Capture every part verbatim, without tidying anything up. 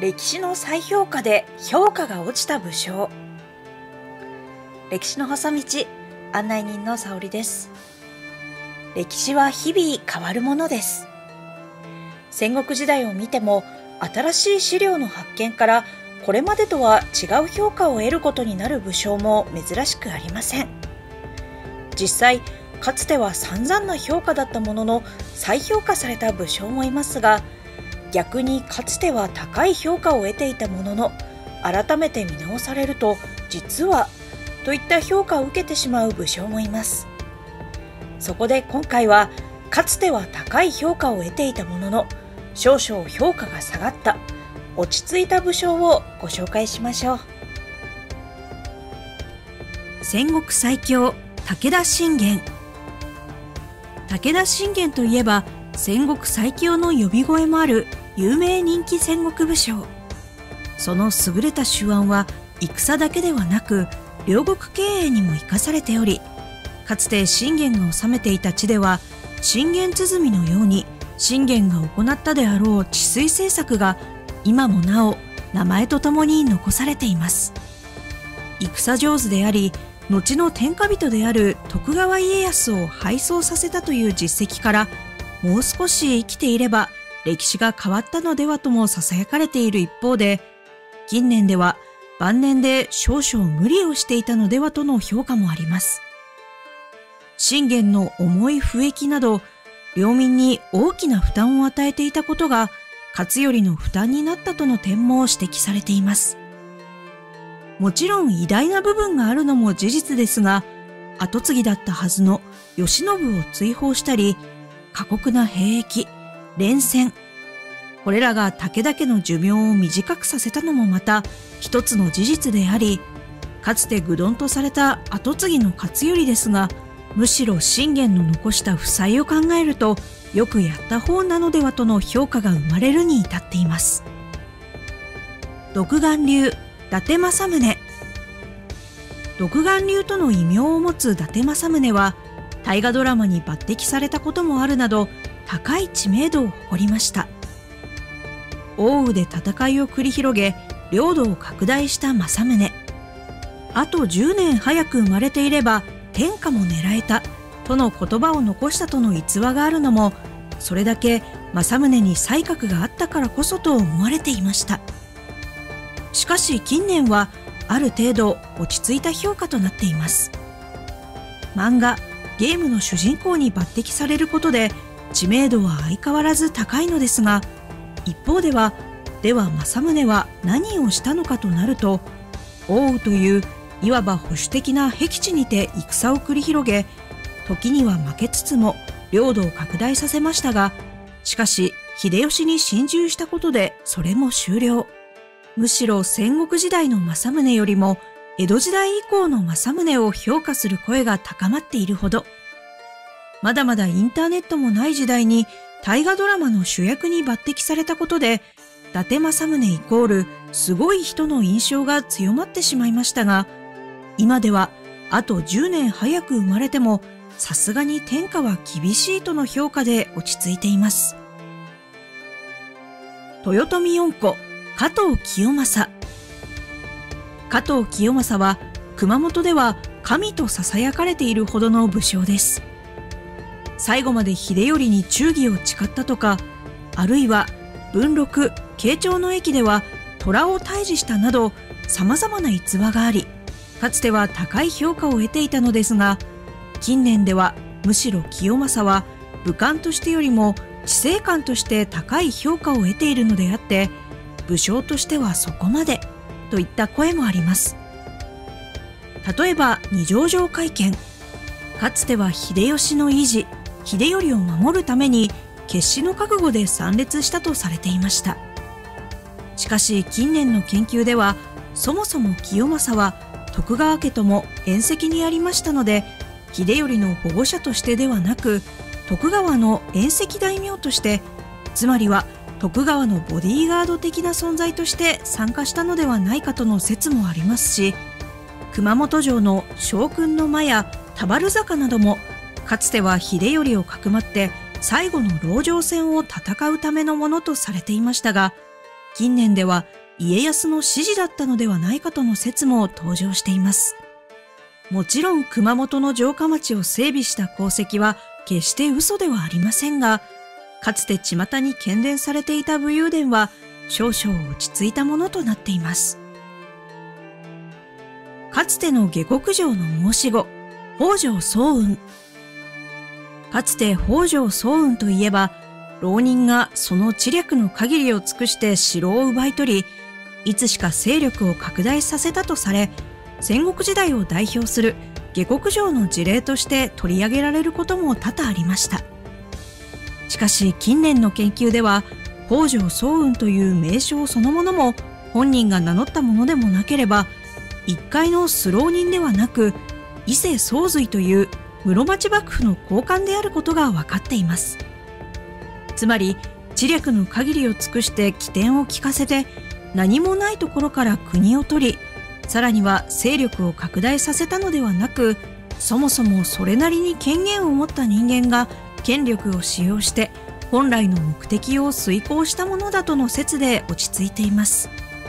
歴史の再評価で評価が落ちた武将。歴史の細道、案内人の沙織です。歴史は日々変わるものです。戦国時代を見ても、新しい資料の発見からこれまでとは違う評価を得ることになる武将も珍しくありません。実際、かつては散々な評価だったものの再評価された武将もいますが、逆にかつては高い評価を得ていたものの改めて見直されると実はといった評価を受けてしまう武将もいます。そこで今回はかつては高い評価を得ていたものの少々評価が下がった落ち着いた武将をご紹介しましょう。戦国最強武田信玄。武田信玄といえば戦国最強の呼び声もある有名人気戦国武将。その優れた手腕は戦だけではなく領国経営にも生かされており、かつて信玄が治めていた地では信玄鼓のように信玄が行ったであろう治水政策が今もなお名前とともに残されています。戦上手であり後の天下人である徳川家康を敗走させたという実績から、もう少し生きていれば歴史が変わったのではとも囁かれている一方で、近年では晩年で少々無理をしていたのではとの評価もあります。信玄の重い不役など領民に大きな負担を与えていたことが勝頼の負担になったとの点も指摘されています。もちろん偉大な部分があるのも事実ですが、跡継ぎだったはずの慶喜を追放したり、過酷な兵役、連戦、これらが武田家の寿命を短くさせたのもまた一つの事実であり、かつて愚鈍とされた跡継ぎの勝頼ですが、むしろ信玄の残した負債を考えるとよくやった方なのではとの評価が生まれるに至っています。独眼竜伊達政宗。独眼竜との異名を持つ伊達政宗は大河ドラマに抜擢されたこともあるなど高い知名度を誇りました。奥羽で戦いを繰り広げ領土を拡大した政宗。あとじゅうねん早く生まれていれば天下も狙えたとの言葉を残したとの逸話があるのも、それだけ政宗に才覚があったからこそと思われていました。しかし近年はある程度落ち着いた評価となっています。漫画、ゲームの主人公に抜擢されることで知名度は相変わらず高いのですが、一方では、では政宗は何をしたのかとなると、奥羽といういわば保守的な僻地にて戦を繰り広げ、時には負けつつも領土を拡大させましたが、しかし秀吉に心中したことでそれも終了。むしろ戦国時代の政宗よりも江戸時代以降の政宗を評価する声が高まっているほど、まだまだインターネットもない時代に大河ドラマの主役に抜擢されたことで、伊達政宗イコールすごい人の印象が強まってしまいましたが、今ではあとじゅうねん早く生まれてもさすがに天下は厳しいとの評価で落ち着いています。豊臣四皇加藤清正。加藤清正は熊本では神と囁かれているほどの武将です。最後まで秀頼に忠義を誓ったとか、あるいは文禄慶長の役では虎を退治したなど様々な逸話があり、かつては高い評価を得ていたのですが、近年ではむしろ清正は武官としてよりも知性官として高い評価を得ているのであって、武将としてはそこまでといった声もあります。例えば二条城会見。かつては秀吉の維持、秀頼を守るために決死の覚悟で参列したとされていました。しかし近年の研究では、そもそも清正は徳川家とも縁戚にありましたので、秀頼の保護者としてではなく徳川の縁戚大名として、つまりは徳川のボディーガード的な存在として参加したのではないかとの説もありますし、熊本城の将軍の間や田原坂などもかつては秀頼をかくまって最後の籠城戦を戦うためのものとされていましたが、 近年では家康の指示だったのではないかとの説も登場しています。もちろん熊本の城下町を整備した功績は決して嘘ではありませんが、かつて巷に喧伝されていた武勇伝は少々落ち着いたものとなっています。かつての下克上の申し子、北条早雲。かつて北条早雲といえば、浪人がその知略の限りを尽くして城を奪い取り、いつしか勢力を拡大させたとされ、戦国時代を代表する下克上の事例として取り上げられることも多々ありました。しかし近年の研究では、北条早雲という名称そのものも本人が名乗ったものでもなければ、一介の素浪人ではなく、伊勢宗瑞という室町幕府の高官であることが分かっています。つまり知略の限りを尽くして機転を利かせて、何もないところから国を取り、さらには勢力を拡大させたのではなく、そもそもそれなりに権限を持った人間が権力を使用して本来の目的を遂行したものだとの説で落ち着いています。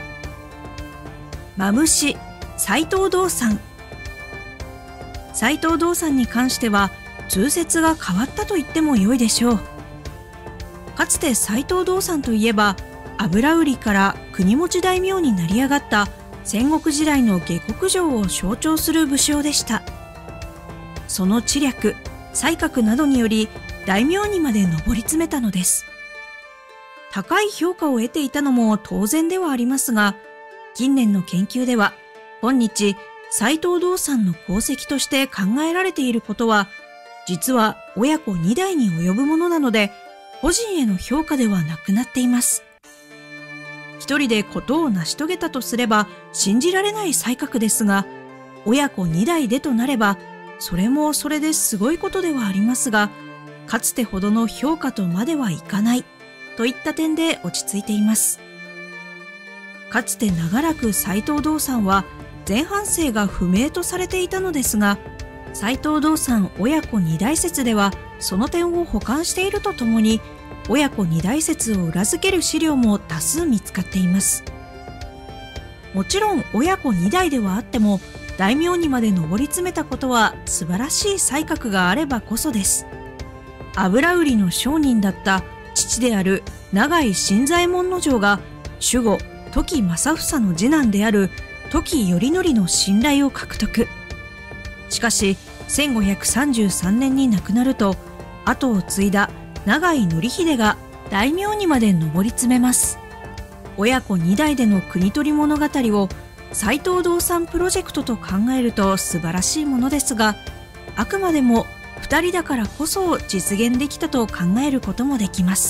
マムシ斎藤道三。斎藤道三に関しては通説が変わったと言っても良いでしょう。かつて斎藤道三といえば、油売りから国持大名になり上がった戦国時代の下克上を象徴する武将でした。その知略、才覚などにより大名にまで上り詰めたのです。高い評価を得ていたのも当然ではありますが、近年の研究では今日斎藤道三の功績として考えられていることは、実は親子に代に及ぶものなので、個人への評価ではなくなっています。一人で事を成し遂げたとすれば信じられない才覚ですが、親子に代でとなれば、それもそれですごいことではありますが、かつてほどの評価とまではいかないといった点で落ち着いています。かつて長らく斎藤道三は前半生が不明とされていたのですが、斎藤道三親子に代説ではその点を補完しているとともに、親子に代説を裏付ける資料も多数見つかっています。もちろん親子に代ではあっても、大名にまで上り詰めたことは素晴らしい才覚があればこそです。油売りの商人だった父である永井新左衛門尉が守護時政房の次男である時頼則の信頼を獲得。しかしせんごひゃくさんじゅうさんねんに亡くなると、後を継いだ永井範秀が大名にまで上り詰めます。親子に代での国取り物語を斎藤道三プロジェクトと考えると素晴らしいものですが、あくまでもふたりだからこそ実現できたと考えることもできます。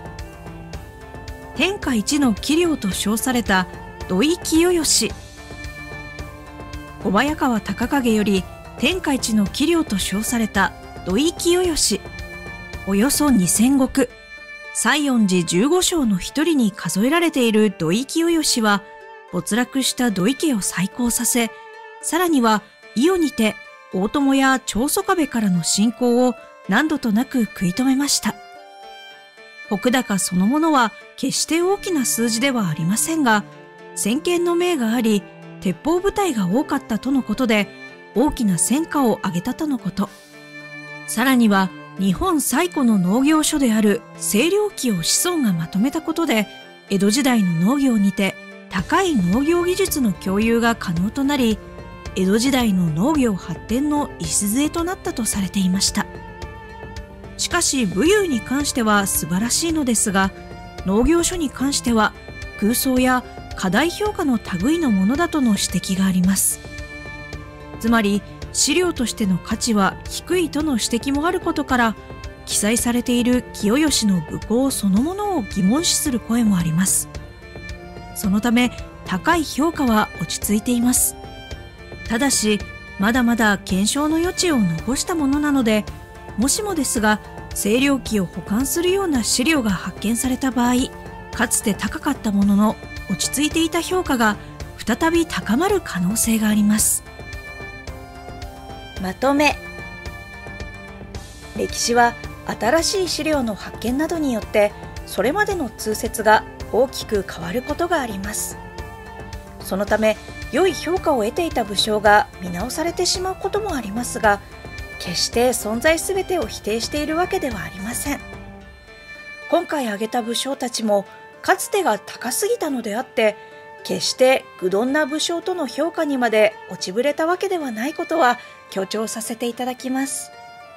天下一の器量と称された土井清義。小早川隆景より天下一の器量と称された土井清義。およそにせん石、西園寺じゅうご将の一人に数えられている土井清義は、没落した土井家を再興させ、さらには伊予にて大友や長宗我部からの侵攻を何度となく食い止めました。石高そのものは決して大きな数字ではありませんが、先見の明があり、鉄砲部隊が多かったとのことで、大きな戦果を挙げたとのこと。さらには、日本最古の農業書である清涼記を子孫がまとめたことで、江戸時代の農業にて高い農業技術の共有が可能となり、江戸時代の農業発展の礎となったとされていました。しかし武勇に関しては素晴らしいのですが、農業書に関しては空想や過大評価の類のものだとの指摘があります。つまり資料としての価値は低いとの指摘もあることから、記載されている清義の武功そのものを疑問視する声もあります。そのため高い評価は落ち着いています。ただしまだまだ検証の余地を残したものなので、もしもですが清涼記を保管するような資料が発見された場合、かつて高かったものの落ち着いていた評価が再び高まる可能性があります。 まとめ。歴史は新しい資料の発見などによってそれまでの通説が大きく変わることがあります。そのため良い評価を得ていた武将が見直されてしまうこともありますが、決して存在すべてを否定しているわけではありません。今回挙げた武将たちもかつてが高すぎたのであって、決して愚鈍な武将との評価にまで落ちぶれたわけではないことは強調させていただきます。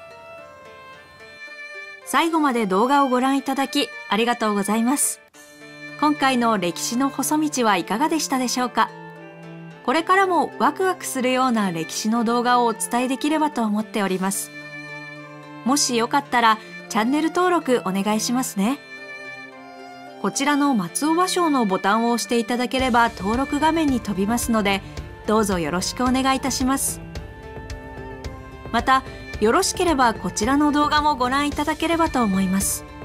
最後まで動画をご覧いただきありがとうございます。今回の歴史の細道はいかがでしたでしょうか。これからもワクワクするような歴史の動画をお伝えできればと思っております。もしよかったらチャンネル登録お願いしますね。こちらの松尾芭蕉のボタンを押していただければ登録画面に飛びますので、どうぞよろしくお願いいたします。また、よろしければこちらの動画もご覧いただければと思います。